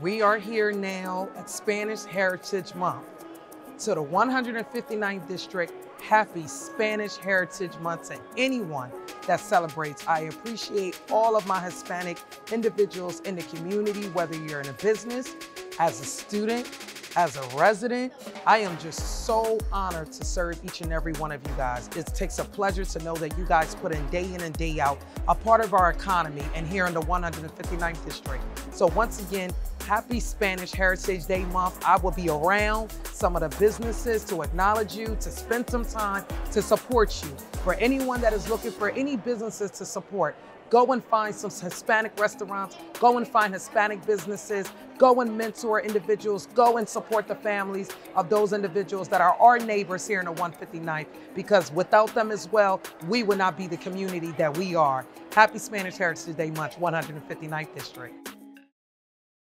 We are here now at Spanish Heritage Month. To the 159th District, happy Spanish Heritage Month to anyone that celebrates. I appreciate all of my Hispanic individuals in the community, whether you're in a business, as a student, as a resident. I am just so honored to serve each and every one of you guys. It takes a pleasure to know that you guys put in and day out, a part of our economy, and here in the 159th District. So once again, happy Spanish Heritage Day Month. I will be around some of the businesses to acknowledge you, to spend some time to support you. For anyone that is looking for any businesses to support, go and find some Hispanic restaurants, go and find Hispanic businesses, go and mentor individuals, go and support the families of those individuals that are our neighbors here in the 159th, because without them as well, we would not be the community that we are. Happy Spanish Heritage Day Month, 159th District.